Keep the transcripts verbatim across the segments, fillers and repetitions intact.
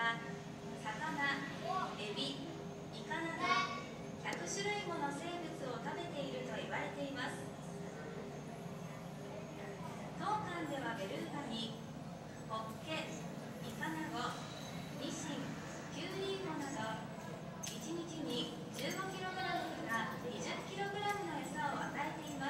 は魚、エビ、イカなどひゃくしゅるいもの生物を食べていると言われています。当館ではベルーガにホッケ、イカナゴ、ニシン、キュウリイモなどいちにちに じゅうごキログラム から にじゅっキログラム の餌を与えています。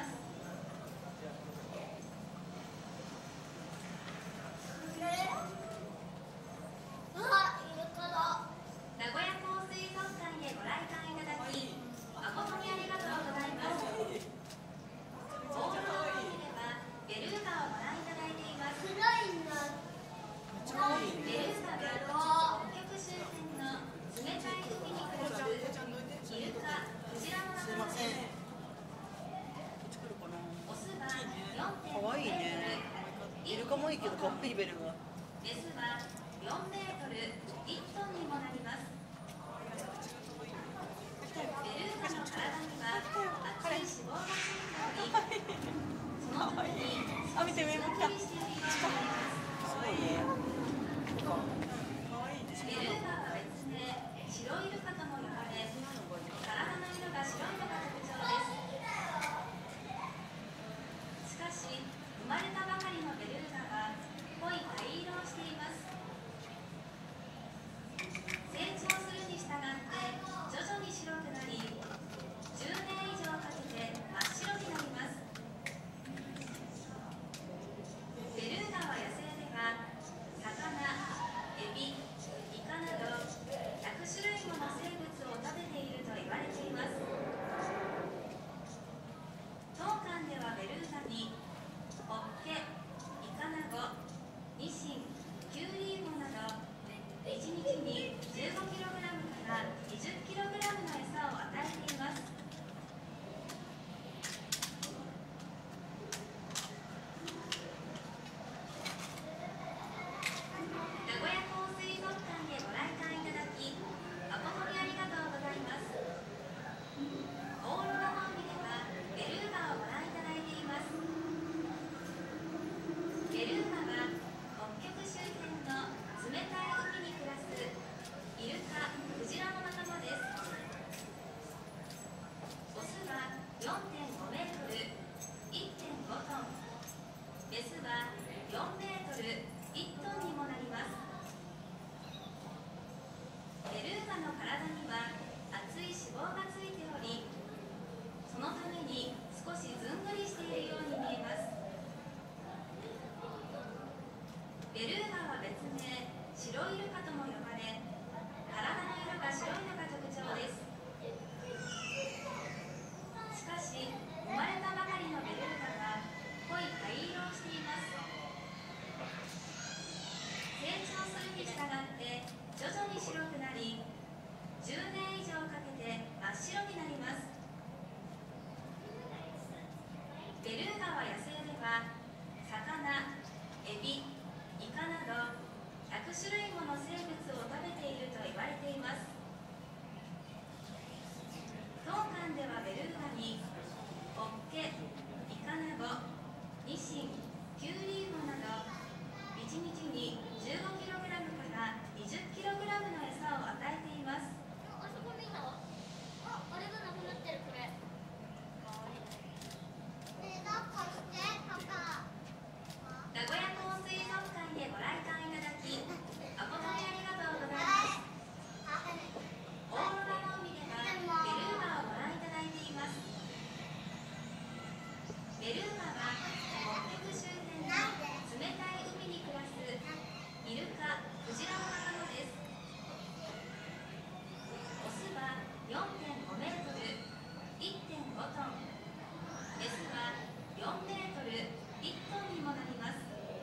名古屋港水族館へご来館いただき誠にありがとうございます。大室の海ではベルーガをご覧いただいています。ベルーガが北極周辺の冷たい海に暮らすイルカ、クジラの仲間です。オスは よんてんご メートル、 イルカもいいけどかっこいいベルが。 メスはよんメートル、いちトンにもなります。ベルーガの体には厚い脂肪がついており、そのために少しずっくりしているようになります。ベルーガは別名白イルカとも呼ばれ、体の色が白いのが特徴です。しかし生まれたばかりのベルーガは濃い灰色をしています。成長するに従って徐々に白くなり、じゅうねん以上かけて真っ白になります。ベルーガは野生では魚、エビ、イカなどひゃくしゅるいもの生物を食べていると言われています。当館ではベルーガにホッケ、イカナゴ、ニシン、キュウリイモなどいちにちに じゅうごキログラム から にじゅっキログラム の餌を与えています。名古屋港水族館へご来館いただき誠にありがとうございます。オーロラの海ではベルーガをご覧いただいています。ベルーガは北極周辺の冷たい海に暮らすイルカ、クジラの仲間です。オスは よんてんご メートル、いってんご トン、メスはよんメートル、いちトンにもなります。ベルーガの体には厚い脂肪がついており、そのために少しずんぐりしているように見えます。ベルーガは別名白イルカとも呼ばれ、体の色が白いのが特徴です。しかし生まれたばかりのベルーガは濃い灰色をしています。成長するに従って徐々に白くなり、じゅうねん以上かけて真っ白になります。ベルーガは野生では魚、エビ、イカなどひゃくしゅるいもの生物を食べていると言われています。当館ではベルーガにホッケ、イカナゴ、ニシン、キュウリイモなどいちにちに じゅうごキログラム から にじゅっキログラム の餌を与えています。 あそこ見た？あ、あれがなくなってるこれ。ねえ、抱っこしてパパ。 名古屋港水族館へご来館いただき誠にありがとうございます。オーロラの海ではベルーガをご覧いただいています。ベルーガは北極周辺の冷たい海に暮らすイルカ、クジラの仲間です。オスは よんてんご メートル、いってんご トン、メスはよんメートル、いちトンにもなります。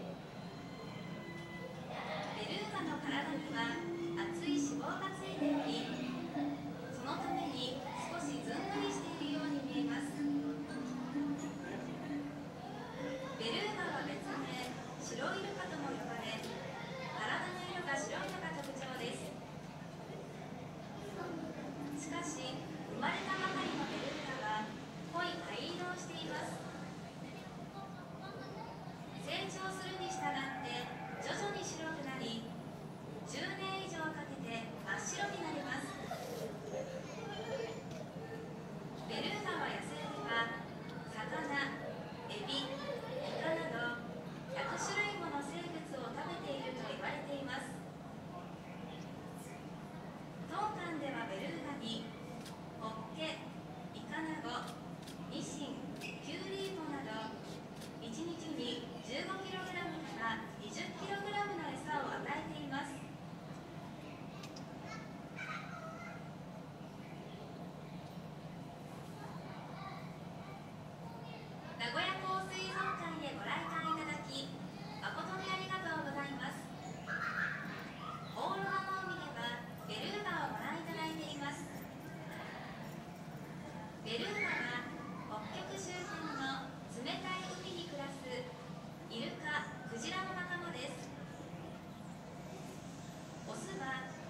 ベルーガの体には厚い脂肪がついており、そのために少しずんぐりしているように見えます。ベルーガは別名白イルカとも呼ばれ、体の色が白いのが特徴です。しかし生まれたばかりのベルーガは濃い灰色をしています。成長するに従って徐々に白くなり、じゅうねん以上か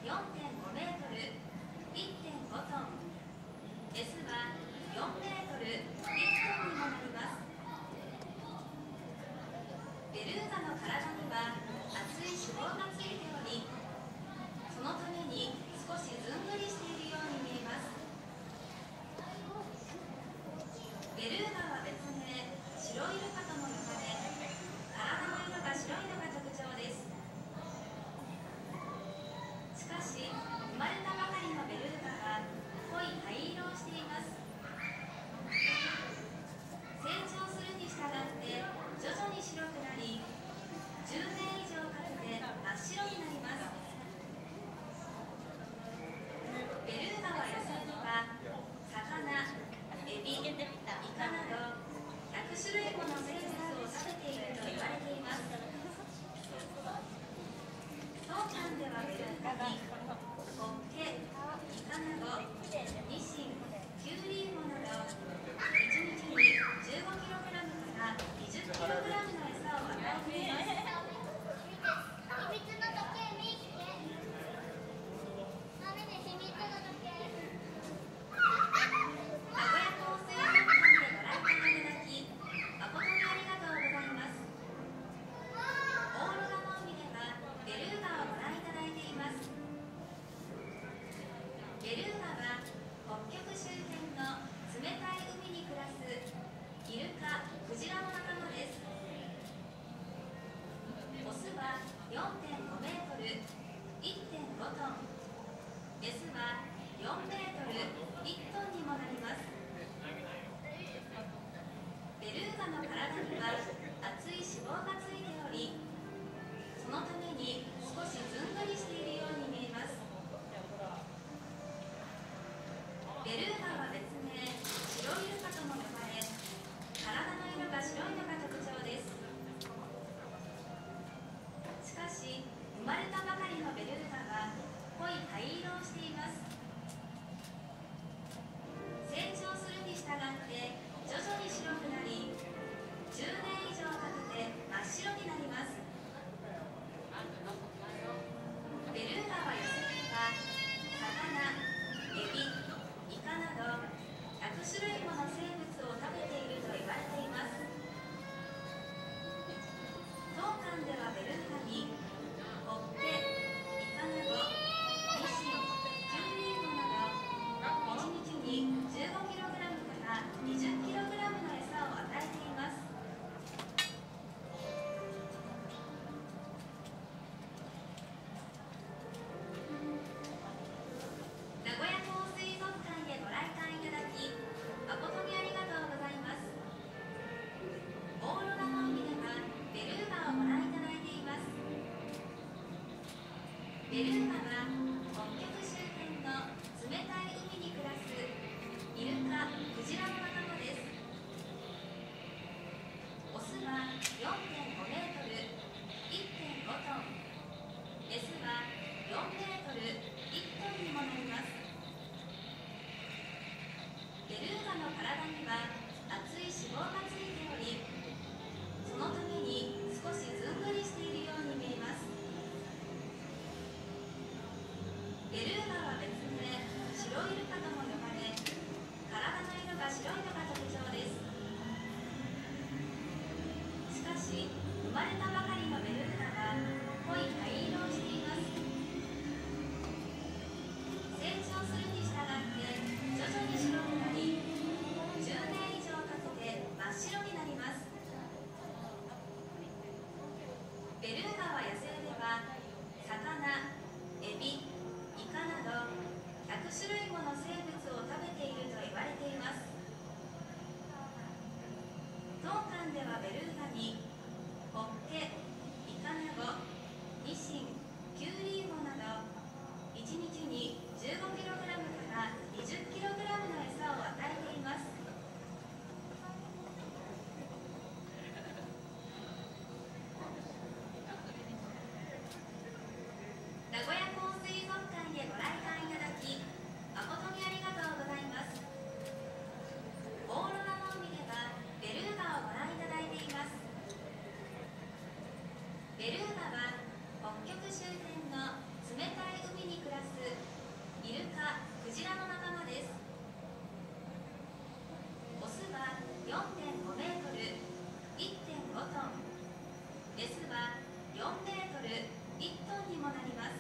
よんてんごメートル、いってんごトン、S はよんメートル、いっトンにもなります。ベルーガの体には厚い脂肪がついており、そのために少しずんぐりしているように見えます。ベルーガは別名白イルカとも呼ばれ、体の色が白いのが特徴です。しかし、生まれたばかりのベルーガは濃い灰色をしています。成長するに従って徐々に白くなり、じゅうねん以上かけて真っ白になります。ベルーガは野生では魚、エビ、イカなどひゃくしゅるいもの生物を食べていると言われています。当館ではベルーガにホッケ、イカなどニシン、キュウリイモなどいちにちにじゅうごキログラムからにじゅっキログラムの餌を与えています。 秘密の時計見て。ダメね、秘密の時計。 名古屋港水族館でご来館いただき誠にありがとうございます。オーロラの海ではベルーガをご覧いただいています。ベルーガは北極周辺の冷たい海に暮らすイルカ、クジラの仲間です。オスは よんてんごメートル、いってんごトン、S はよんメートル、いっトンにもなります。ベルーガの体には厚い脂肪がついており、そのために少しずんぐりしているように見えます。ベルーガは別名白イルカとも呼ばれ、体の色が白いのが特徴です。しかし、生まれたばかりのベルーガは濃い灰色をしています。成長するに従って徐々に白くなり、じゅうねん以上かけて真っ白になります。ベルーガは野生では魚、エビ、イカなどひゃくしゅるいもの生物を食べていると言われています。当館ではベルーガにホッケ、イカなどニシン、キュウリイモなどいちにちにじゅうごキログラムからにじゅっキログラムの餌を与えています。名古屋港水族館へご来館いただき誠にありがとうございます。オーロラの海ではベルーガをご覧いただいています。ベルーガは北極周辺の冷たい海に暮らすイルカ、クジラの仲間です。オスは よんてんごメートル、いってんごトン、S はよんメートル、いっトンにもなります。ベルーガの体には厚い脂肪がついており、そのために少しずんぐりしているように見えます。ベルーガは別名白イルカとも呼ばれ、体の色が白いのが特徴です。しかし、生まれたばかりのベルーガは濃い灰色をしています。成長するに従って徐々に白くなり、じゅうねん以上かけて真っ白になります。ベルーガは野生では魚、エビ、イカなどひゃくしゅるいもの生物を食べていると言われています。当館ではベルーガにホッケ、イカナゴ、ニシン、キュウリイモなどいちにちにじゅうごキログラムからにじゅっキログラムの餌を与えています。名古屋港水族館へご来館いただき誠にありがとうございます。オーロラの海ではベルーガをご覧いただいています。ベルーガは北極周辺の冷たい海に暮らすイルカ、クジラの仲間です。オスは よんてんごメートル、いってんごトン、メスはよんメートル、いちトンにもなります。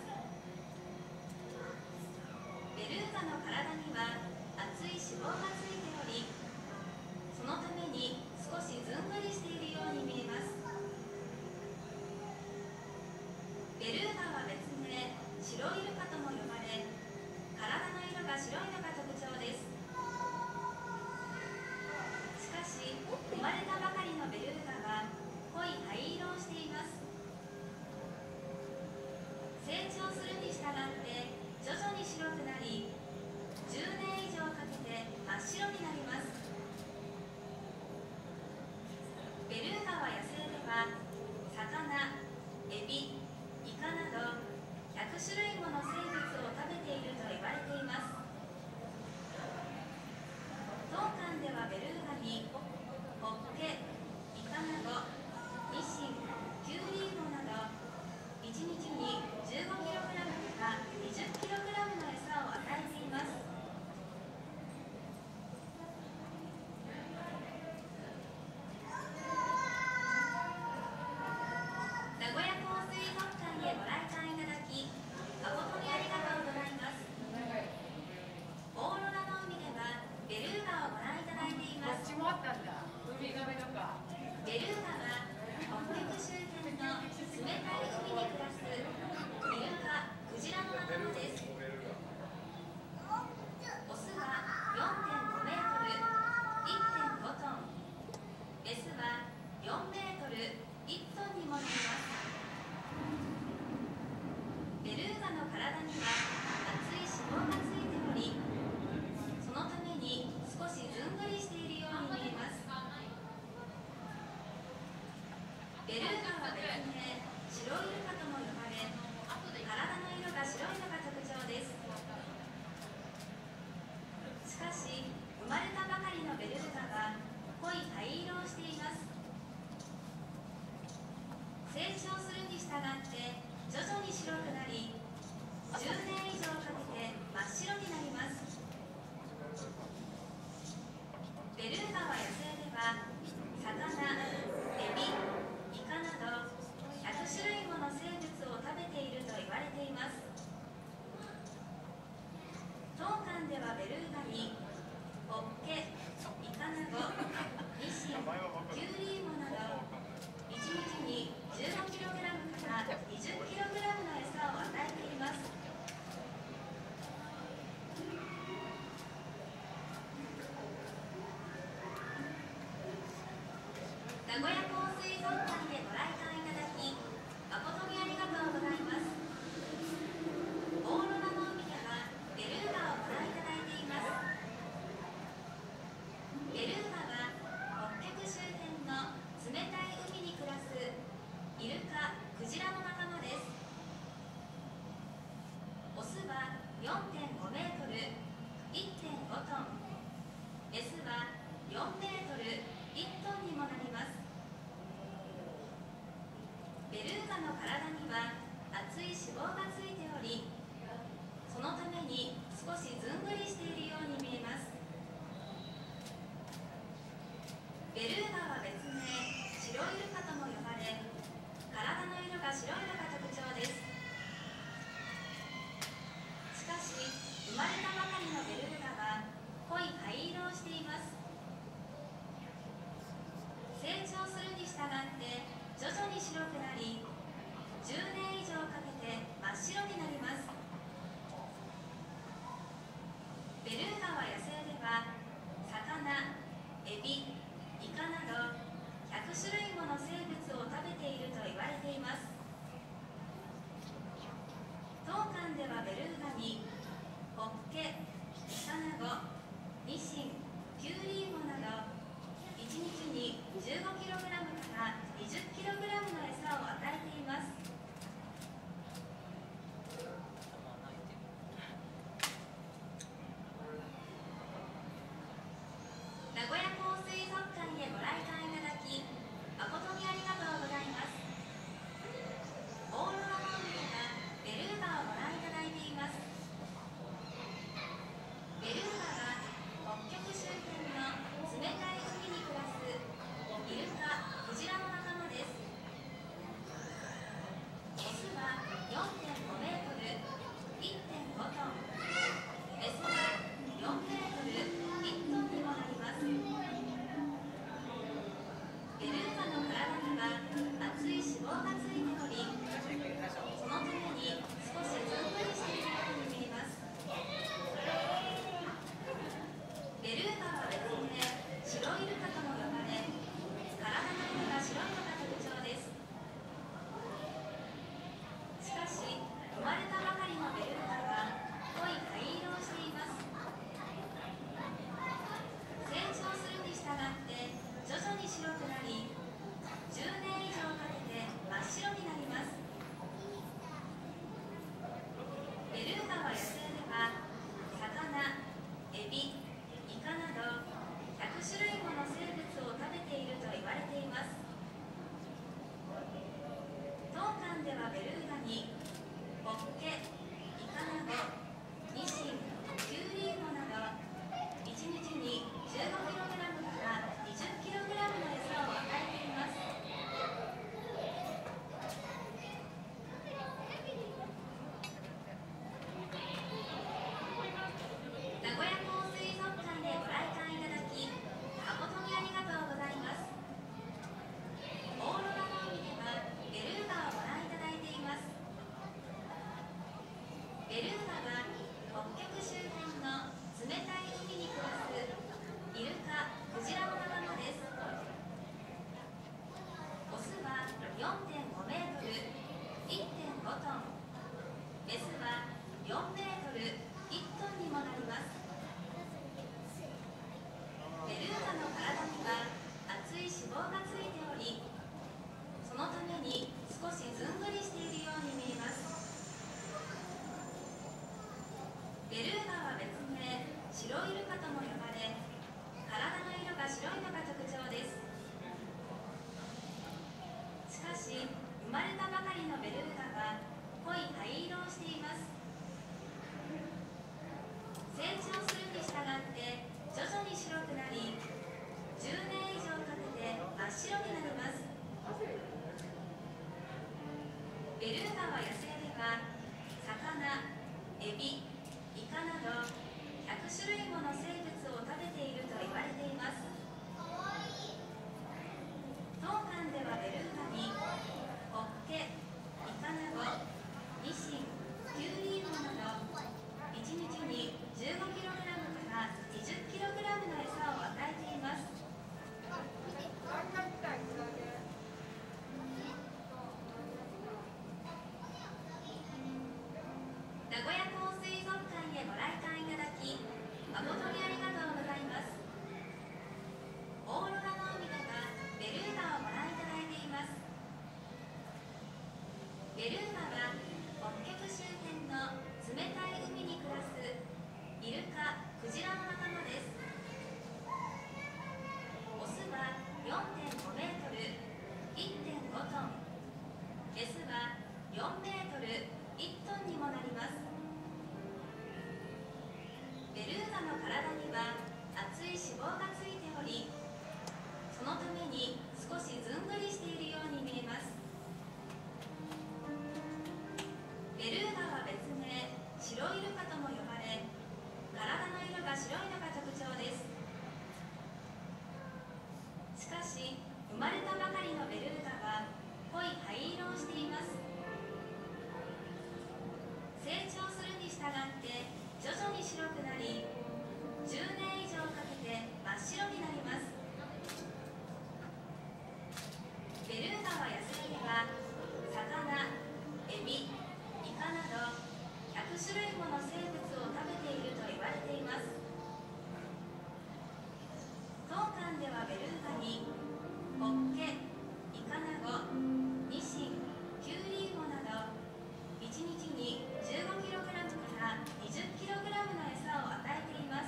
ベルーガの体には厚い脂肪がついており、そのために少しずんぐりしているように見えます。ベルーガは別名白イルカとも呼ばれ、体の色が白いのが特徴です。しかし生まれたばかりのベルーガは濃い灰色をしています。成長するに従って徐々に白くなり、じゅうねん以上かけて真っ白になります。ベルーガは野生では魚、エビ、イカなどひゃくしゅるいもの生物を食べていると言われています。当館ではベルーガにホッケ、イカナゴ、ニシン、キュウリイモなどいちにちに じゅうごキログラム から にじゅっキログラム の餌を与えています。名古屋港水族館へご来館いただき誠にありがとうございます。オーロラの海ではベルーガをご覧いただいています。 こっちもあったんだ。ウミガメとか。 ベルーガは北極周辺の冷たい海に暮らすイルカ、クジラの仲間です。オスは よんてんごメートル、いってんごトン、メスはよんメートル、いちトンにもなります。ベルーガの体には厚い脂肪がついており、そのために少しずんぐりしているように見えます。ベルーガは別名白イルカとも呼ばれ、体の色が白いのが特徴です。しかし生まれたばかりのベルーガは濃い灰色をしています。成長するに従って徐々に白くなり、じゅうねん以上かけて真っ白になります。ベルーガは野生では魚、エビ、イカなどひゃくしゅるいもの生物を食べていると言われています。当館ではベルーガにホッケ、イカナゴ、ニシン、キュウリイモなどいちにちに じゅうごキログラム から にじゅっキログラム の餌を与えています。名古屋港水族館へご来館いただき誠にありがとうございます。オーロラの海ではベルーガをご覧いただいています。ベルーガは北極周辺の冷たい海に暮らすイルカ、クジラの仲間です。オスは よんてんごメートル、いってんごトン、メスはよんメートル、いちトンにもなります。ベルーガの体には厚い脂肪がついており、そのために少しずんぐりしているように見えます。ベルーガは別名白イルカとも呼ばれ、体の色が白いのが特徴です。しかし生まれたばかりのベルーガは濃い灰色をしています。成長するに従って徐々に白くなり、じゅうねん以上かけて真っ白になります。ベルーガは野生では魚、エビ、イカなどひゃくしゅるいもの生物を食べていると言われています。当館ではベルーガにホッケ、イカナゴ、ニシン、キュウリイモなどいちにちに じゅうごキログラム から にじゅっキログラム の餌を与えています。名古屋港水族館へご来館いただき誠にありがとうございます。オーロラの海ではベルーガをご覧白イルカとも呼ばれ、体の色が白いのが特徴です。しかし、生まれたばかりのベルーガは濃い灰色をしています。成長するに従って徐々に白くなり、じゅうねん以上かけて真っ白になります。ベルーガは野生では魚、エビ、イカなどひゃくしゅるいもの生物を食べていると言われています。当館ではベルーガにホッケ、イカナゴ、ニシン、キュウリイモなどいちにちに じゅうごキログラム から にじゅっキログラム の餌を与えています。名古屋港水族館へご来館いただき誠にありがとうございます。オーロラの海ではベルーガをご覧いただいています。ベルーガは北極周辺の冷たい海に暮らすイルカ、クジラの仲間です。オスは よんてんごメートル、いってんごトン、メスはよんメートル、いっトンにもなります。ベルーガの体には厚い脂肪がついており、そのために少しずんぐりしているように見えます。ベルーガは別名白イルカとも呼ばれ、体の色が白いのが特徴です。しかし、生まれたばかりのベルーガは濃い灰色をしています。成長するに従って徐々に白くなり、じゅうねん以上かけて真っ白になります。ベルーガは野生では魚、エビ、イカなどひゃくしゅるいもの生物を食べていると言われています。当館ではベルーガにホッケ、イカナゴ、ニシン、キュウリイモなどいちにちに じゅうごキログラム から にじゅっキログラム の餌を与えています。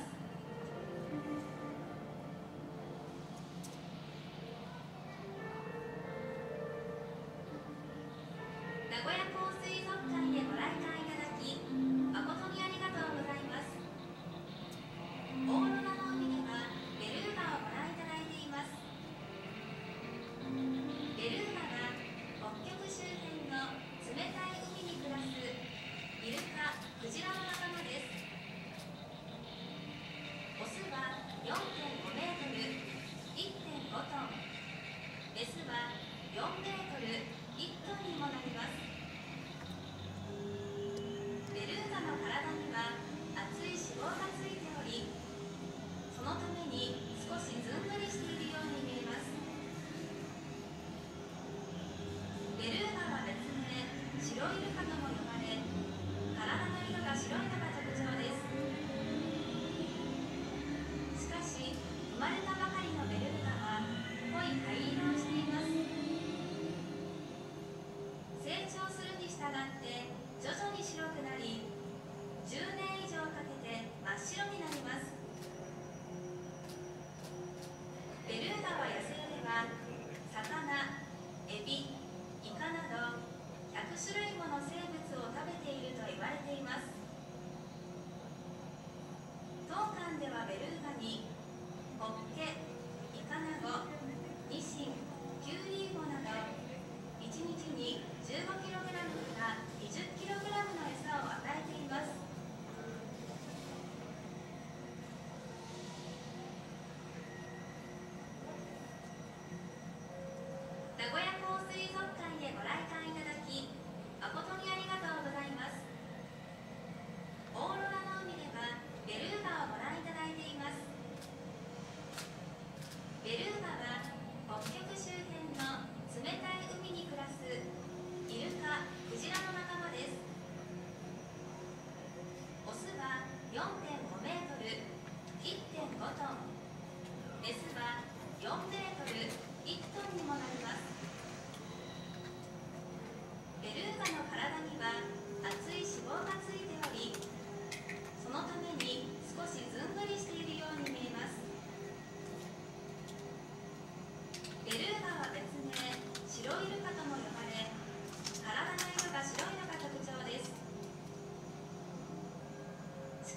名古屋港水族館へご来館いただき誠にありがとうございます。オーロラの海ではベルーガをご覧いただいています。ベルーガは北極周辺の冷たい海に暮らすイルカ、クジラの仲間です。オスは よんてんごメートル、いってんごトン、メスはよんメートル、いっトンにもなります。ベルーガの体には厚い脂肪がついており、そのために少しずんぐりしているように見えます。ベルーガは別名白イルカとも呼ばれ、体の色が白いのが特徴です。しかし、生まれたばかりのベルーガは濃い灰色をしています。成長するに従って徐々に白くなり、じゅうねん以上かけて真っ白になります。ベルーガは野生では魚、エビ、イカなどひゃくしゅるいもの生物を食べていると言われています。当館ではベルーガにホッケ、イカナゴ、ニシン、キュウリイモなどいちにちに じゅうごキログラム から にじゅっキログラム の餌を与えています。名古屋港水族館へご来館いただき誠にありがとうございます。オーロラの海ではベルーガをご覧いただいています。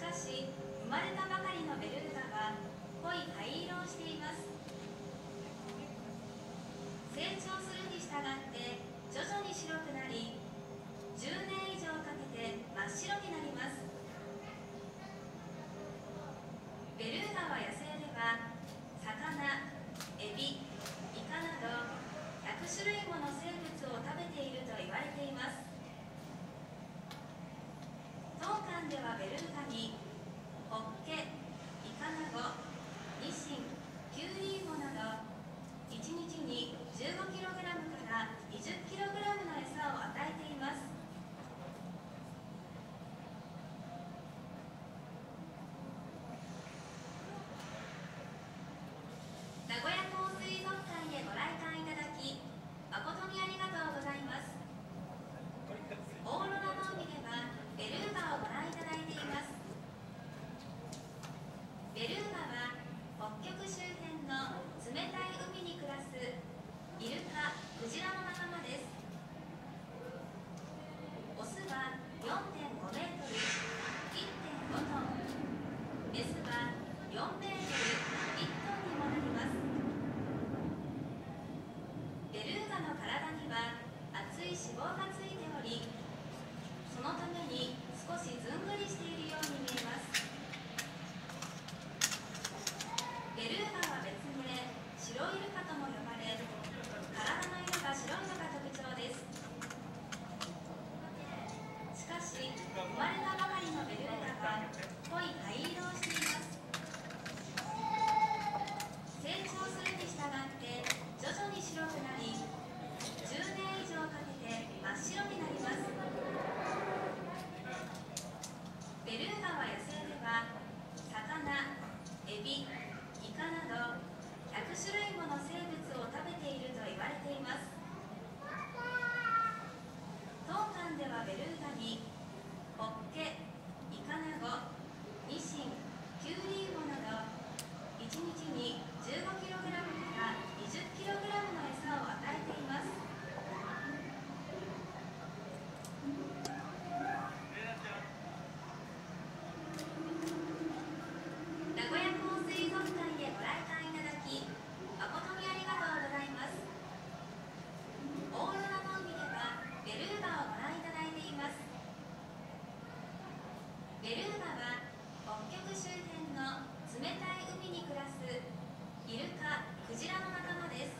かし生まれたばかりのベルーガは濃い灰色をしています。成長するに従って徐々に白くなり、じゅうねん以上かけて真っ白になります。ベルーガは野生では魚、エビ、イカなどひゃくしゅるいもの生物を食べていると言われています。当館ではベルーガにホッケ、イカナゴ、ニシン、キュウリイモなどいちにちに じゅうごキログラム から にじゅっキログラム の餌を与えています。名古屋港水族館へご来館いただき誠にありがとうございます。オーロラの海ではベルーガをご覧いただいています。ベルーガは北極周辺の冷たい海に暮らすイルカ、クジラの仲間です。オスは よんてんごメートル、いってんごトン、メスはよんメートル、いちトンにもなります。ベルーガの体には厚い脂肪がついており、そのために少しずんぐりしているように見えます。ベルーガは別名白イルカとも呼ばれ、体の色が白いのが特徴です。しかし生まれたばかりのベルーガは濃い灰色をしています。成長するに従って徐々に白くなり、じゅうねん以上かけて真っ白になります。ベルーガは野生では魚、エビ、イカなどひゃくしゅるいもの生物を食べていると言われています。当館ではベルーガにホッケ、イカナゴ、ニシン、キュウリイモなどいちにちに じゅうごキログラム から にじゅっキログラム の餌を与えています。名古屋港水族館へご来館いただき誠にありがとうございます。オーロラの海ではベルーガをご覧いただいています。ベルーガは北極周辺の冷たい海に暮らすイルカ、クジラの仲間です。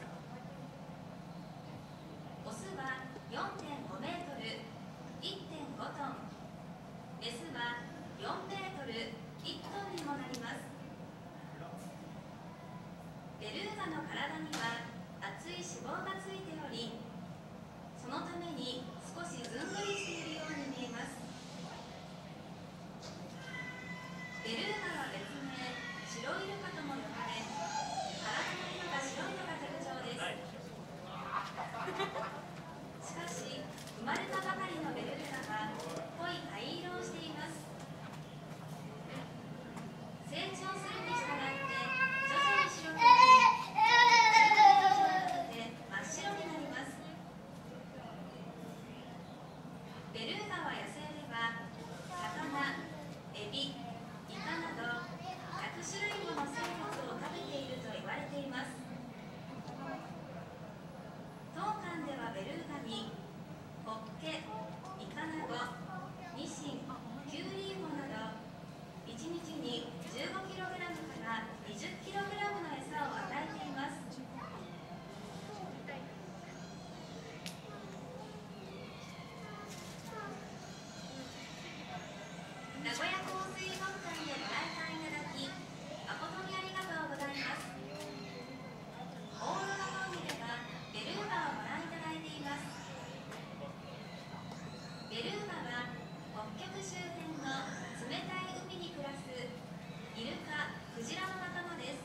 オスは よんてんごメートル、いってんごトン、メスはよんメートル、いちトンにもなります。ベルーガの体には厚い脂肪がついており、そのために少しずんぐりしているように見えます。ベルーガは別名白イルカとも呼ばれ、体の色が白いのが特徴です。しかし生まれたばかりのベルーガは濃い灰色をしています。成長するに従って徐々に白くなり、じゅうねん以上かけて真っ白になります。ベルーガは野生では魚、エビ、イカなどひゃくしゅるいもの生物を食べていると言われています。当館ではベルーガにホッケ、イカナゴ、ニシン、キュウリイモなどいちにちに じゅうごキログラム から にじゅっキログラム の餌を与えています。名古屋港水族館へご来館いただき誠にありがとうございます。オーロラの海ではベルーガをご覧いただいています。ベルーガは北極周辺の冷たい海に暮らすイルカ、クジラの仲間です。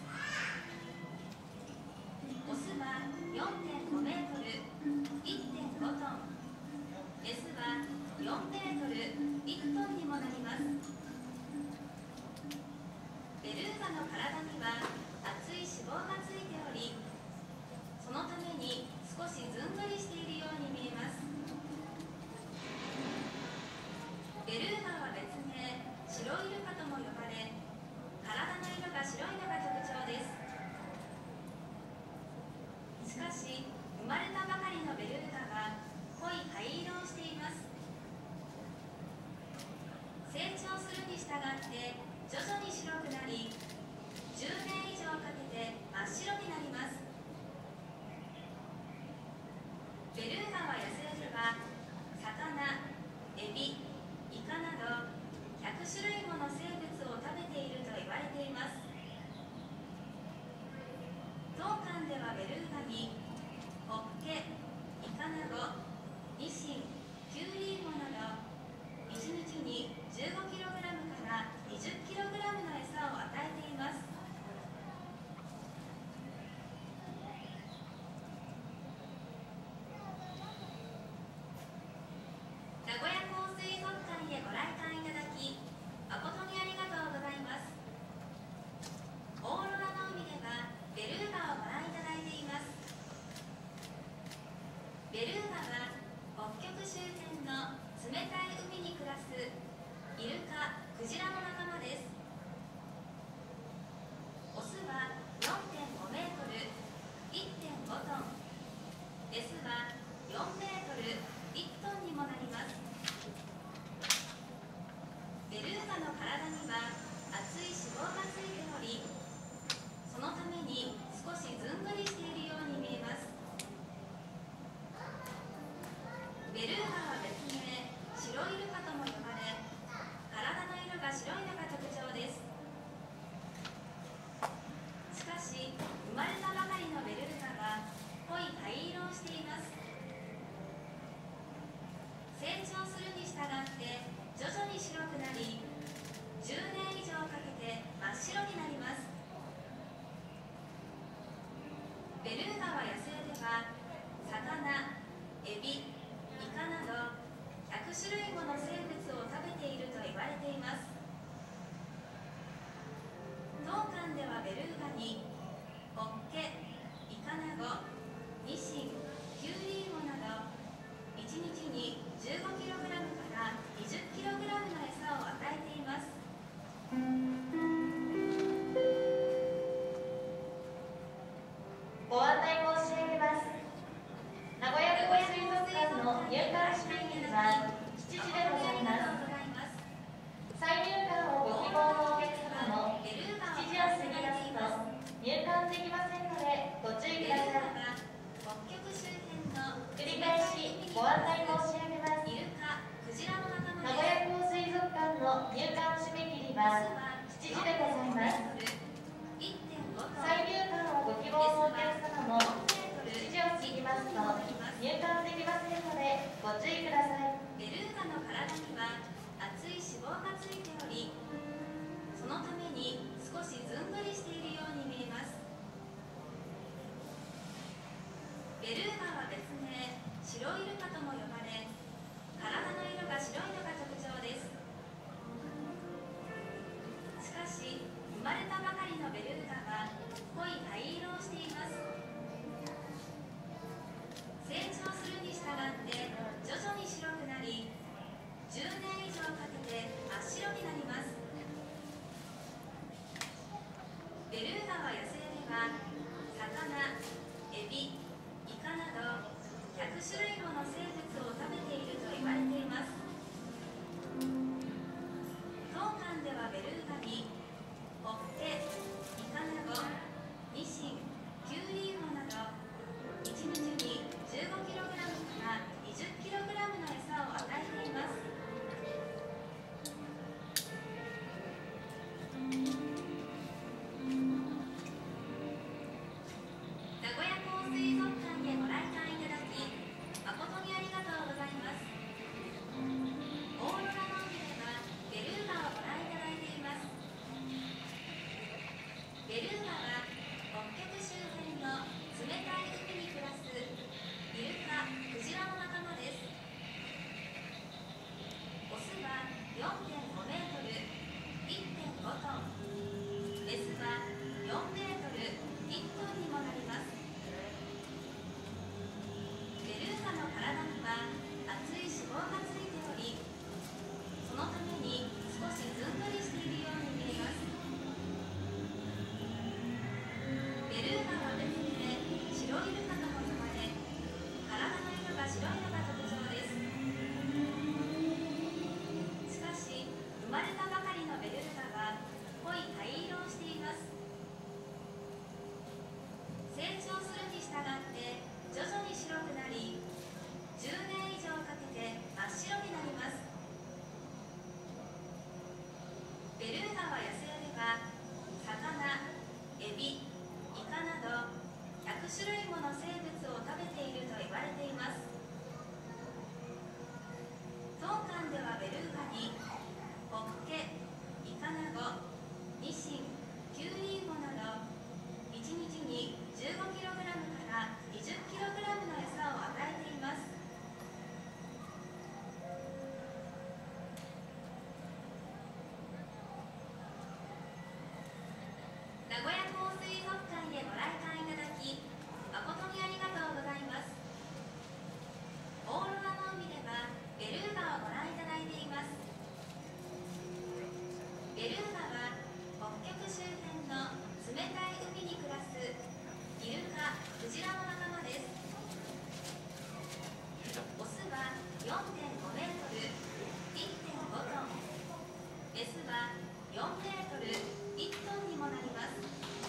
オスは よんてんごメートル、いってんごトン、メスはよんメートル、いちトンにもなります。ベルーガの体には厚い脂肪がついており、そのために少しずんぐりしているように見えます。ベルーガは別名白白イルカとも呼ばれ、体の色が白いのが特徴です。しかし、生まれたばかりのベルーガは濃い灰色をしています。成長するに従って徐々に白くなり、じゅうねん以上かけて真っ白になります。ベルーガは野生では魚、エビ、イカなどひゃくしゅるいもの生物を食べていると言われています。当館ではベルーガにホッケ、イカナゴ、ニシン、キュウリイモなどいちにちに じゅうごキログラム から にじゅっキログラム の餌を与えています。名古屋港水族館へご来館いただき誠にありがとうございます。オーロラの海ではベルーガをご覧いただいています。ベルーガは北極周辺の冷たい海に暮らすイルカ、クジラの仲間です。オスは よんてんごメートル、いってんごトン、メスはよんメートル、いちトンにもなります。ベルーガの体には厚い脂肪がついており、そのために少しずんぐりしているように見えます。ベルーガは別名白イルカとも呼ばれ、体の色が白いのが特徴です。しかし、生まれたばかりのベルーガは濃い灰色をしています。成長するに従って徐々に白くなり、じゅうねん以上かけて真っ白になります。ベルーガは野生では魚、エビ、イカなどひゃくしゅるいもの生物を食べていると言われています。当館ではベルーガにホッケ、イカナゴ、ニシン、キュウリイモなどいちにちに じゅうごキログラム から にじゅっキログラム の餌を与えています。 ご案内申し上げます。名古屋港水族館の入館締め切りはしちじでございます。再入館をご希望のお客様もしちじを過ぎますと入館できませんのでご注意ください。繰り返しご案内申し上げます。名古屋港水族館の入館締め切りはしちじでございます。再入館をご希望のお客様もしちじを過ぎますと入館できませんのでご注意ください。 ベルーガの体には厚い脂肪がついており、そのために少しずんぐりしているように見えます。ベルーガは別名白イルカとも呼ばれ、体の色が白いのが特徴です。しかし、生まれたばかりのベルーガは濃い灰色をしています。成長するに従って徐々に白くなり、じゅうねん以上かけて真っ白になります。ベルーガは野生では魚、エビ、イカなどひゃくしゅるいもの生物を食べていると言われています。当館ではベルーガにホッケ、イカナゴ、ニシン、キュウリイモなどいちにちに じゅうごキログラム から にじゅっキログラム の餌を与えています。名古屋港水族館へご来館いただき誠にありがとうございます。 まれたばかりのベルーガは濃い灰色をしています。成長するに従って徐々に白くなり、じゅうねん以上かけて真っ白になります。ベルーガは野生では魚、エビ、イカなどひゃくしゅるいもの生物を食べていると言われています。当館ではベルーガにホッケ、イカナゴ、ニシン、キュウリイモなどいちにちに じゅうごキログラム から にじゅっキログラム の餌を与えています。名古屋港水族館へご来館いただき誠にありがとうございます。オーロラの海ではベルーガをご覧いただいています。ベルーガは北極周辺の冷たい海に暮らすイルカ、クジラの仲間です。オスは よんてんごメートル、いってんごトン、メスはよんメートル、いちトンにもなります。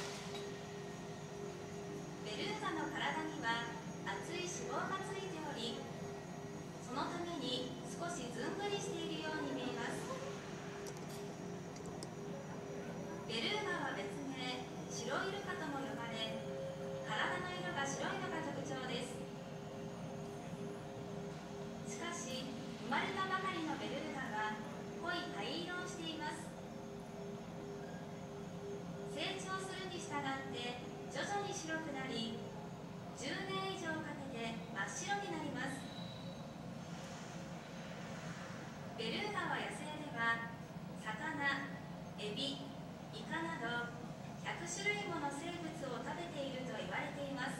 ベルーガの体には厚い脂肪がついており、そのために少しずんぐりしているように見えます。ベルーガは別名白イルカとも呼ばれ、体の色が白いのが特徴です。しかし生まれたばかりのベルーガは濃い灰色をしています。成長するに従って徐々に白くなり、じゅうねん以上かけて真っ白になります。ベルーガは野生では魚、エビ、イカなどひゃくしゅるいもの生物を食べていると言われています。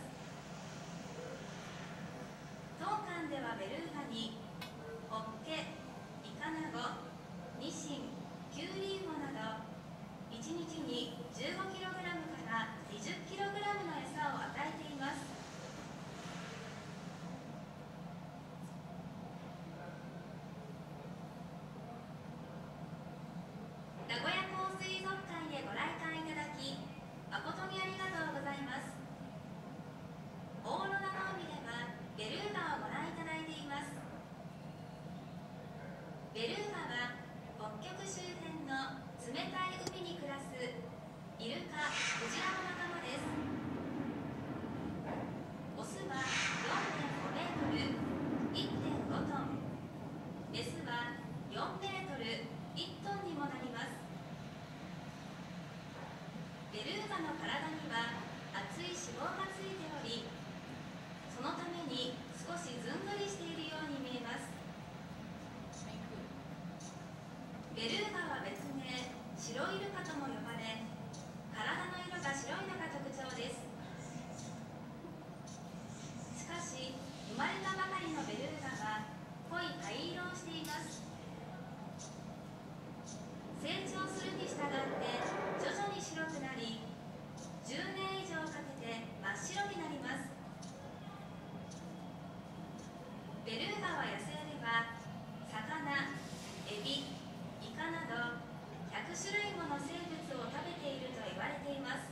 当館ではベルーガにホッケ、イカナゴ、ニシン、キュウリイモなどいちにちに じゅうごキログラム から にじゅっキログラム の餌を与えています。名古屋港水族館へご来館いただき誠にありがとうございます。オーロラの海ではベルーガをご覧いただいています。ベルーガは北極周辺の冷たい海に暮らすイルカ、クジラの仲間です。オスは よんてんごメートル、いってんごトン、メスはよんメートル、いちトンにもなります。ベルーガの体には厚い脂肪がついており、そのために少しずんぐりしているように見えます。ベルーガは別名白イルカとも呼ばれ、体の色が白いのが特徴です。しかし生まれたばかりのベルーガは濃い灰色をしています。成長するに従って徐々に白くなり、じゅうねん以上かけて真っ白になります。ベルーガは野生では魚、エビ、イカなどひゃくしゅるいもの生物を食べていると言われています。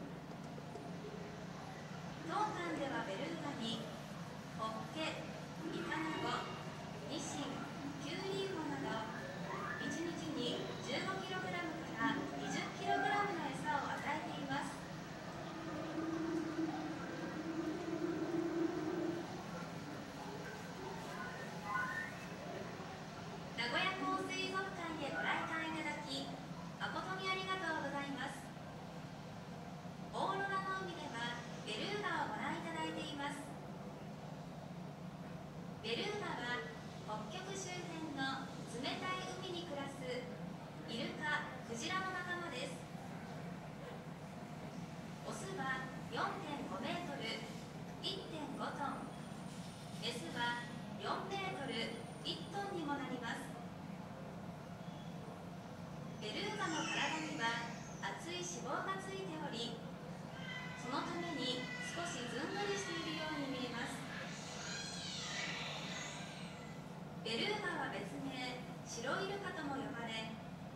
当館ではベルーガにホッケ、イカナゴ、ニシン、キュウリイモなどいちにちに じゅうごキログラム から にじゅっキログラム の餌を与えています。名古屋港水族館へご来館いただき誠にありがとうございます。オーロラの海ではベルーガをご覧いただいています。ベルーガは北極周辺の冷たい海に暮らすイルカ、クジラの仲間です。オスは よんてんごメートル、いってんごトン、メスはよんメートル、いちトンにもなります。ベルーガの体には厚い脂肪がついており、そのために少しずんぐりしているように見えます。ベルーガは別名白イルカとも呼ばれ、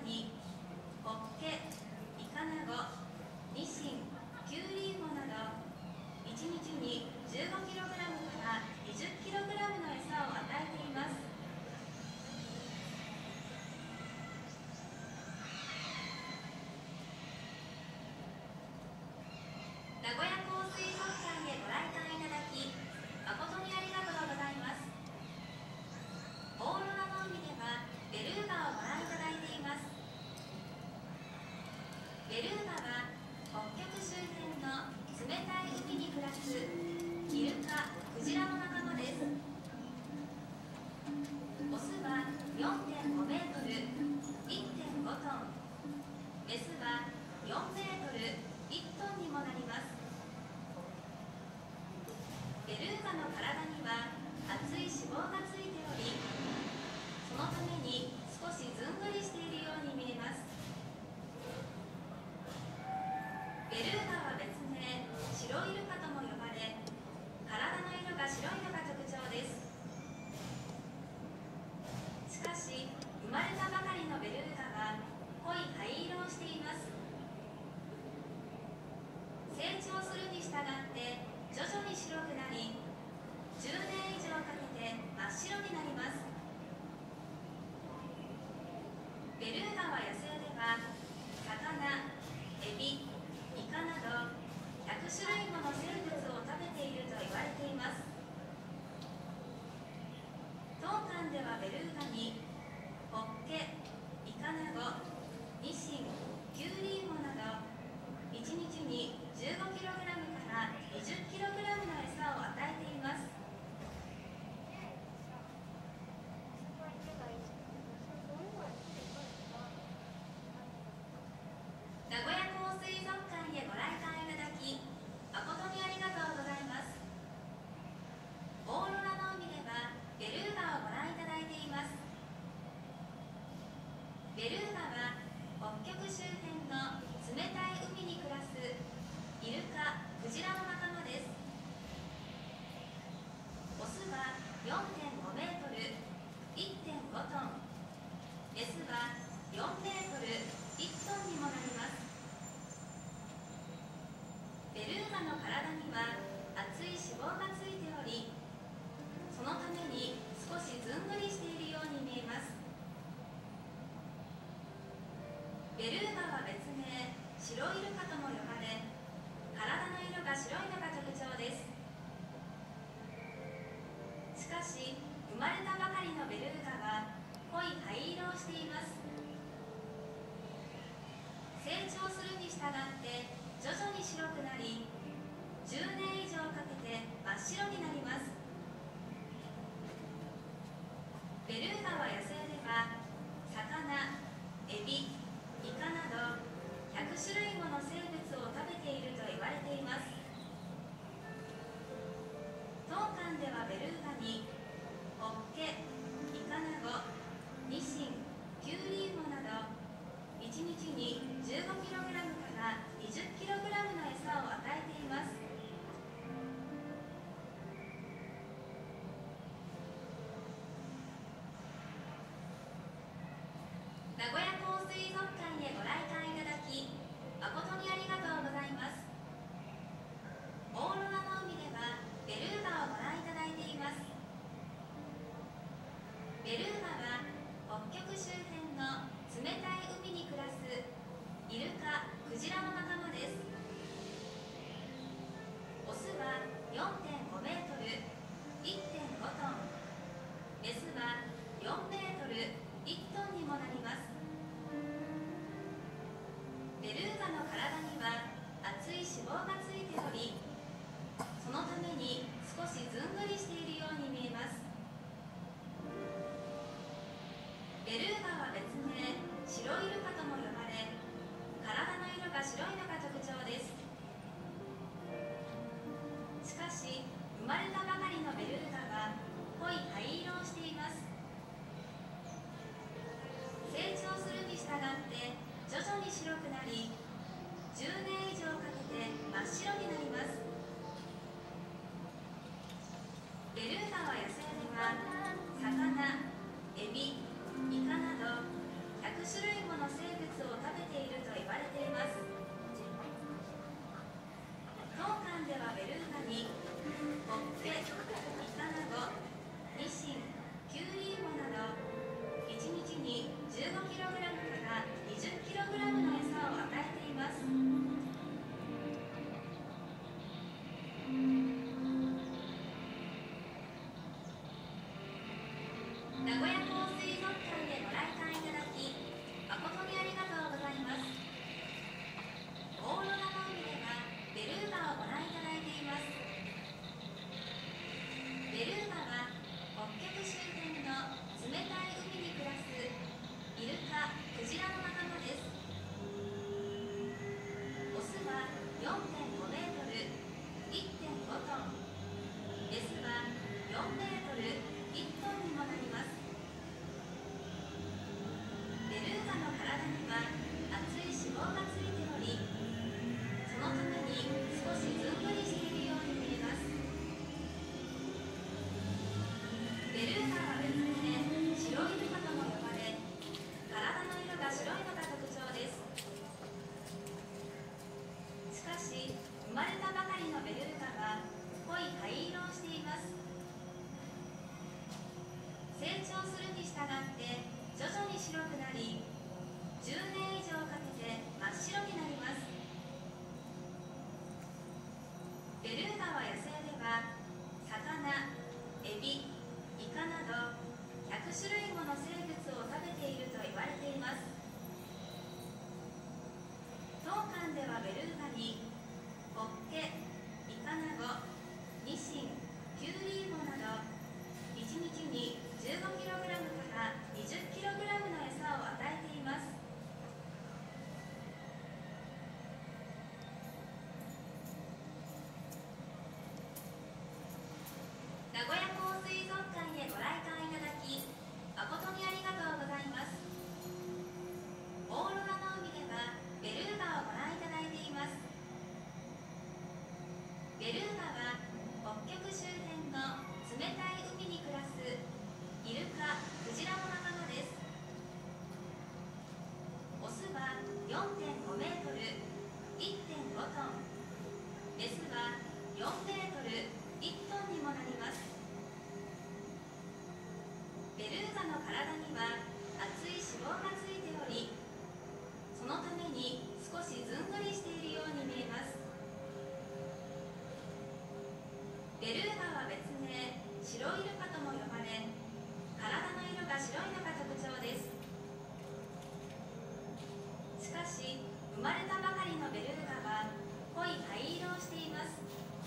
にホッケ、イカナゴ、ニシン、キュウリイモなどいちにちに じゅうごキログラム から にじゅっキログラム の餌を与えています。名古屋港水族館へご来館いただき誠にありがとうございます。オーロラの海ではベルーガをご覧いただいています。ベルーガは北極周辺の冷たい海に暮らすイルカ、クジラの仲間です。オスは よんてんごメートル、いってんごトン、メスはよんメートル、いっトンにもなります。ベルーガの体には厚い脂肪がついており、そのために少しずんぐりしているように見えます。ベルーガは別名白イルカとも呼ばれ、体の色が白いのが特徴です。しかし生まれたばかりのベルーガは濃い灰色をしています。成長するに従って徐々に白くなり、じゅうねん以上かけて真っ白になります。ベルーガは野生では魚、エビ、イカなどひゃくしゅるいもの生物を食べていると言われています。当館ではベルーガにホッケ、イカナゴ、ニシン、キュウリイモなどいちにちに じゅうごキログラム から にじゅっキログラム の餌を与えています。名古屋港水族館へご来館いただき誠にありがとうございます。オーロラの海ではベルーガをご覧いただいています。ベルーガは北極周辺の冷たい海に暮らすイルカ、クジラの仲間です。オスは よんてんごメートル、いってんごトン、メスはよんメートル、いっトンにもなります。ベルーガの体には厚い脂肪がついており、そのために少しずんぐりしているように見えます。ベルーガは別名白イルカとも呼ばれ、体の色が白いのが特徴です。しかし生まれたばかりのベルーガは濃い灰色をしています。成長するに従って徐々に白くなり、じゅうねん以上かけて真っ白になります。ベルーガは野生では魚、エビ、イカなどひゃくしゅるいもの生物を食べていると言われています。当館ではベルーガにホッケ、イカナゴ、ニシン、キュウリイモなどいちにちに じゅうごキログラム から にじゅっキログラム の餌を与えています。名古屋港水族館へご来館いただき誠にありがとうございます。オーロラの海ではベルーガをご覧いただいています。ベルーガは北極周辺の冷たい海に暮らすイルカ、クジラの仲間です。オスは よんてんごメートル、いってんごトン、メスはよんメートル、いっトンにもなります。ベルーガの体には厚い脂肪がついており、そのために少しずんぐりしているように見えます。ベルーガは別名白イルカとも呼ばれ、体の色が白いのが特徴です。しかし生まれたばかりのベルーガは濃い灰色をしています。成長するに従って徐々に白くなり、じゅうねん以上かけて真っ白になります。ベルーガは野生では魚、エビ、イカなどひひゃく種類もの生物を食べていると言われています。当館ではベルーガにホッケ、イカナゴ、ニシン、キュウリイモなどいちにちに じゅうごキログラム から にじゅっキログラム の餌を与えています。名古屋港水族館へご来館いただき誠にありがとうございます。オーロラの海ではベルーガをご覧いただいています。ベルーガは北極周辺の冷たい海に暮らすイルカ、クジラの仲間です。オスは よんてんごメートル、いってんごトン、メスはよんメートル、いちトンにもなります。ベルーガの体には厚い脂肪がついており、そのために少しずんぐりしているように見えます。ベルーガは別名白イルカとも呼ばれ、体の色が白いのが特徴です。しかし生まれたばかりのベルーガは濃い灰色をしています。成長するに従って徐々に白くなり、じゅうねん以上かけて真っ白になります。ベルーガは野生では魚、エビ、イカなどひゃく種類もの生物を食べていると言われています。当館ではベルーガにホッケ、イカナゴ、ニシン、キュウリイモなどいちにちに じゅうごキログラム から にじゅっキログラム の餌を与えています。名古屋港水族館へご来館いただき誠にありがとうございます。オーロラの海ではベルーガをご覧いただいています。ベルーガは北極周辺の冷たい海に暮らすイルカ、クジラの仲間です。オスは よんてんごメートル、いってんごトン、メスはよんメートル、いちトンにもなります。ベルーガの体には厚い脂肪がついており、そのために少しずんぐりしているように見えます。ベルーガは別名白イルカとも呼ばれ、体の色が白いのが特徴です。しかし生まれたばかりのベルーガは濃い灰色をしています。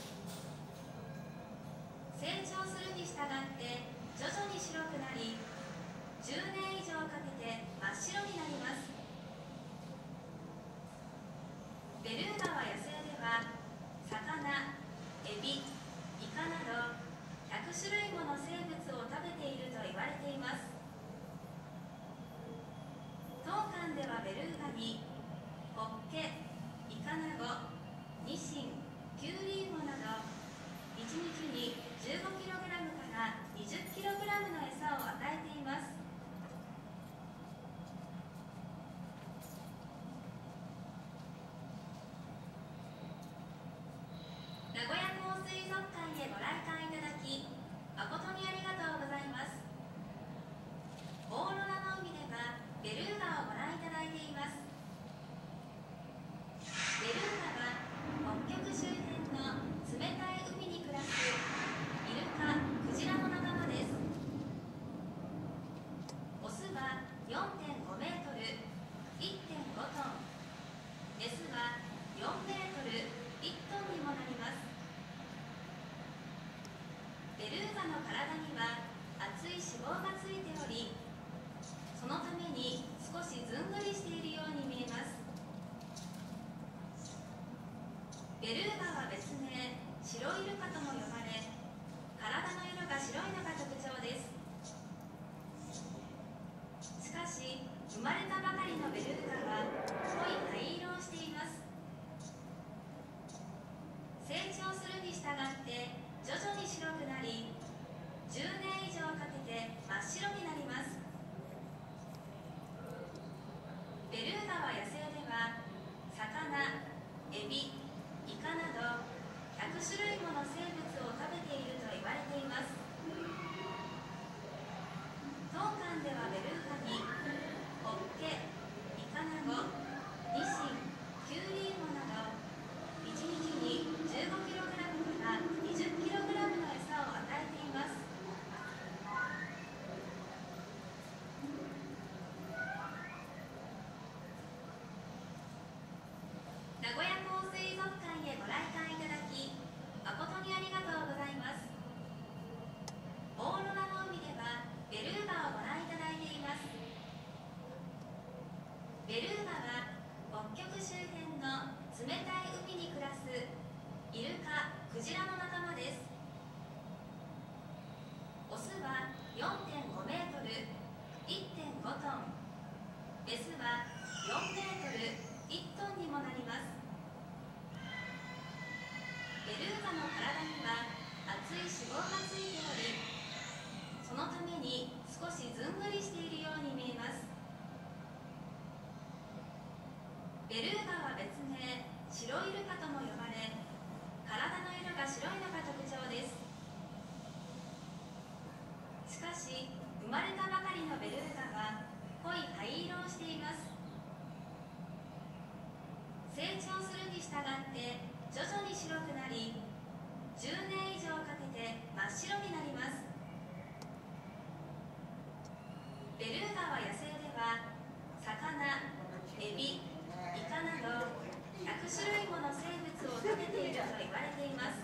成長するに従って徐々に白くなり、じゅうねん以上かけて真っ白になります。ベルーガは野生では魚、エビ、イカなどひゃく種類もの生物を食べていると言われています。当館ではベルーガにホッケ、イカナゴ、ニシン、キュウリイモなどいちにちに じゅうごキログラム から にじゅっキログラム の餌を与えています。名古屋港水族館へご来館いただき誠にありがとうございます。オーロラの海ではベルーガをご覧いただいています。ベルーガは北極周辺の冷たい海に暮らすイルカ、クジラの仲間です。オスは よんてんごメートル、いってんごトン、メスはよんメートル、いちトンにもなります。ベルーガの体には厚い脂肪がついており、そのために少しずんぐりしているように見えます。ベルーガは別名白イルカとも呼ばれ、体の色が白いのが特徴です。しかし生まれたばかりのベルーガは濃い灰色をしています。成長するに従って徐々に白くなり、じゅうねん以上かけて真っ白になります。 ひゃく種類もの生物を食べていると言われています。当館ではベルーガにホッケ、イカナゴ、ニシン、キュウリイモなどいちにちに じゅうごキログラム から にじゅっキログラム の餌を与えています。名古屋港水族館へご来館いただき誠にありがとうございます。オーロラの海ではベルーガをご覧いただいています。ベルーガは北極周辺の冷たい海に暮らすイルカ、クジラの仲間です。オスは よんてんごメートル、いってんごトン、メスはよんメートル、いっトンにもなります。ベルーガの体には厚い脂肪がついており、そのために少しずんぐりしているように見えます。ベルーガは別名白イルカとも呼ばれ、体の色が白いのが特徴です。しかし生まれたばかりのベルーガは濃い灰色をしています。成長するに従って徐々に白くなり、じゅうねん以上かけて真っ白になります。ベルーガは野生では魚、エビ、イカなどひゃく種類もの生物を食べていると言われています。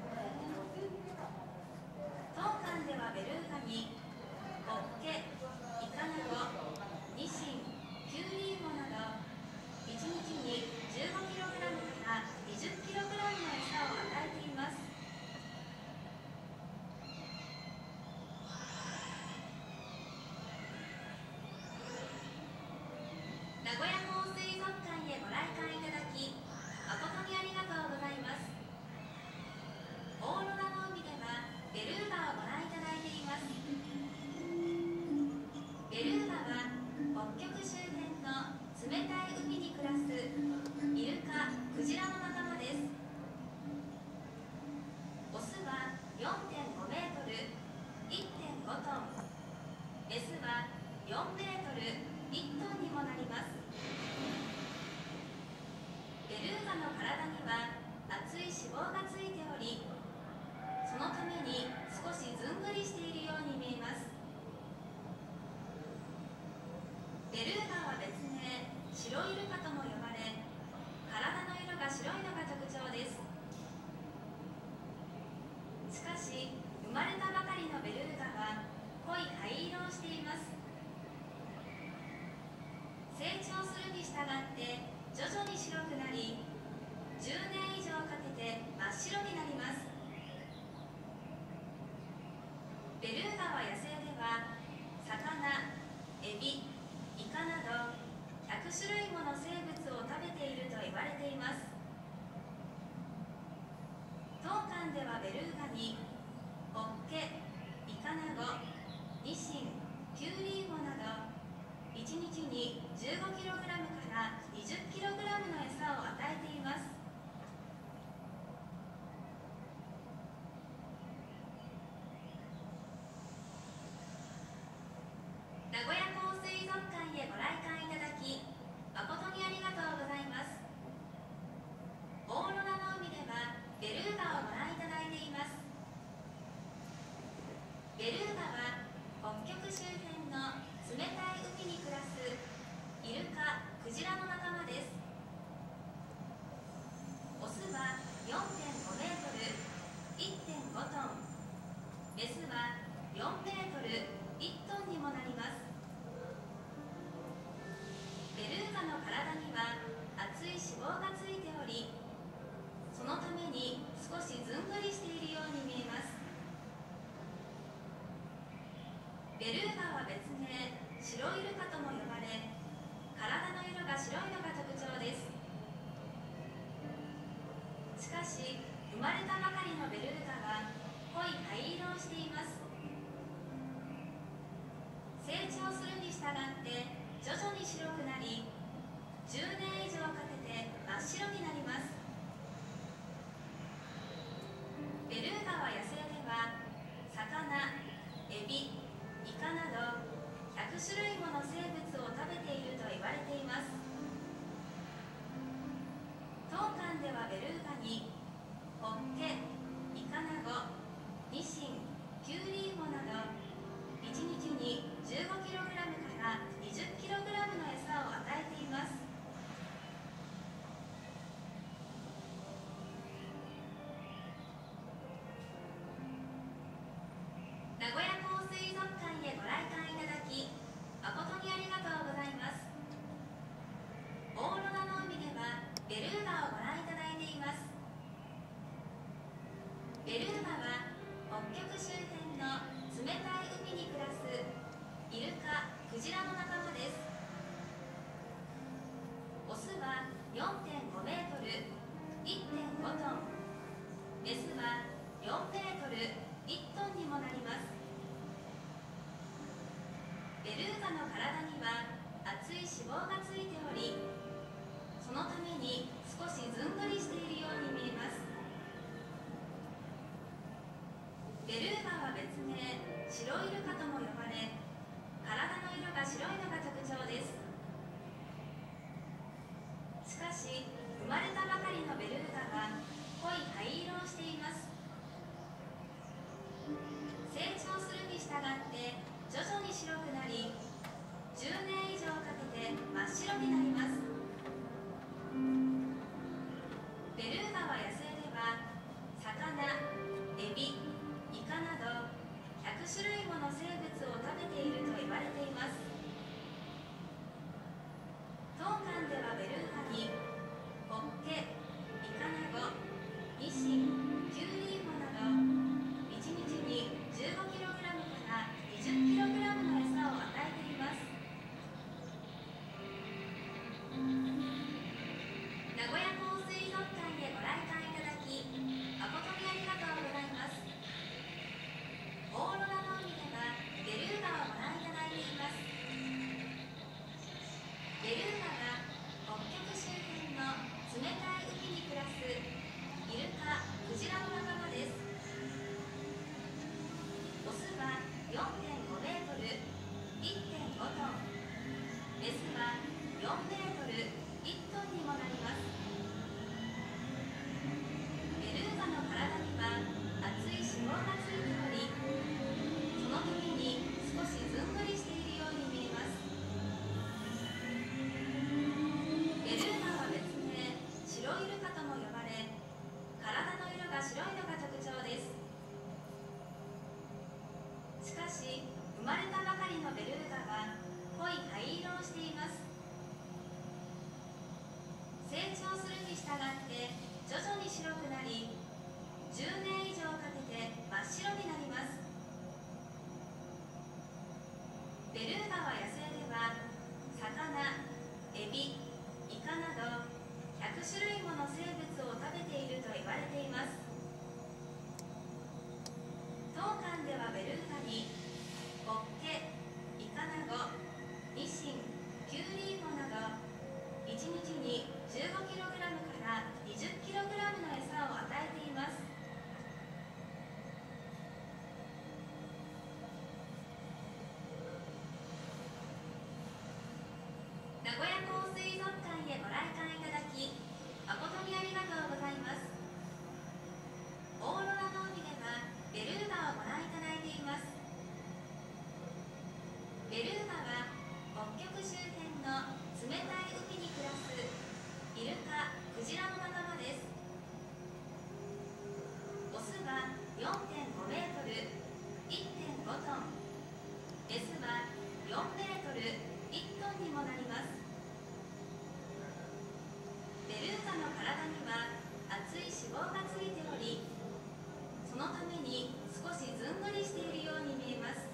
当館ではベルーガにホッケ、イカナゴ、ニシン、キュウリイモなどいちにちに じゅうごキログラム から にじゅっキログラム の餌を与えています。名古屋港水族館へご来館いただき誠にありがとうございます。オーロラの海ではベルーガをご覧いただいています。ベルーガは北極周辺の冷たい海に暮らすイルカ、クジラの仲間です。オスは よんてんごメートル、いってんごトン、メスはよんメートル、いっトンにもなります。ベルーガの体には厚い脂肪がついており、そのために少しずんぐりしているように見えます。ベルーガは別名白イルカとも呼ばれ、体の色が白いのが特徴です。しかし生まれたばかりのベルーガは濃い灰色をしています。成長するに従って徐々に白くなり、じゅうねん以上かけて真っ白になります。ベルーガは野生では魚、エビ、イカなどひゃく種類もの生物を食べていると言われています。当館ではベルーガにホッケ、イカナゴ、ニシン、キュウリイモなどいちにちに じゅうごキログラム から にじゅっキログラム の餌を与えています。名古屋港水族館へご来館いただき誠にありがとうございます。オーロラの海ではベルーガをご覧いただいています。ベルーガは北極周辺の冷たい海に暮らすイルカ、クジラの仲間です。オスは よんてんごメートル、いってんごトン、メスはよんメートル、いっトンにもなります。ベルーガの体には厚い脂肪がついており、そのために少しずんぐりしているように見えます。ベルーガは別名白イルカとも呼ばれ、体の色が白いのが特徴です。しかし生まれたばかりのベルーガは濃い灰色をしています。成長するに従って徐々に白くなり、じゅうねん以上かけて真っ白になります。 ベルーガは野生では魚、エビ、イカなどひゃく種類もの生物を食べていると言われています。当館ではベルーガにホッケ、イカナゴ、ニシン、キュウリイモなどいちにちに じゅうごキログラム から にじゅっキログラム の餌を与えています。名古屋港水族館へご来館いただき誠にありがとうございます。オーロラの海ではベルーガをご覧いただいています。ベルーガは北極周辺の冷たい海に暮らすイルカ、クジラの仲間です。オスは よんてんごメートル、いってんごトン、メスはよんメートル、いっトンにもなります。ベルーガの体には厚い脂肪がついており、そのために少しずんぐりしているように見えます。ベルーガは別名白イルカとも呼ばれ、体の色が白いのが特徴です。しかし生まれたばかりのベルーガは濃い灰色をしています。成長するに従って徐々に白くなり、じゅうねん以上かけて真っ白になります。ベルーガは野生では魚、エビ、イカなどひゃく種類もの生物を食べていると言われています。当館ではベルーガにホッケ、イカナゴ、ニシン、キュウリイモなどいちにちに じゅうごキログラム から にじゅっキログラム の餌を与えています。名古屋港水族館へご来館いただき誠にありがとうございます。オーロラの海ではベルーガをご覧いただいています。ベルーガは北極周辺の冷たい海に暮らすイルカ、クジラの仲間です。オスは よんてんごメートル、いってんごトン、メスはよんメートル、いっトンにもなります。ベルーガの体には厚い脂肪がついており、そのために少しずんぐりしているように見えます。ベルーガは別名白イルカとも呼ばれ、体の色が白いのが特徴です。しかし生まれたばかりのベルーガは濃い灰色をしています。成長するに従って徐々に白くなり、じゅうねん以上かけて真っ白になります。ベルーガは野生では魚、エビ、イカなどひゃく種類もの生物を食べていると言われています。当館ではベルーガにホッケ、イカナゴ、ニシン、キュウリイモなどいちにちに じゅうごキログラム から にじゅっキログラム の餌を与えています。名古屋港水族館へご来館いただき誠にありがとうございます。オーロラの海ではベルーガをご覧いただいています。ベルーガは北極周辺の冷たい海に暮らすイルカ、クジラの仲間です。オスは よんてんごメートル、いってんごトン、メスはよんメートル、いっトンにもなります。ベルーガの体には厚い脂肪がついており、そのために少しずんぐりしているように見えます。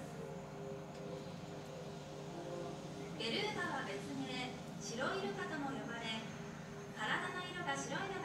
ベルーガは別名白イルカとも呼ばれ、体の色が白いの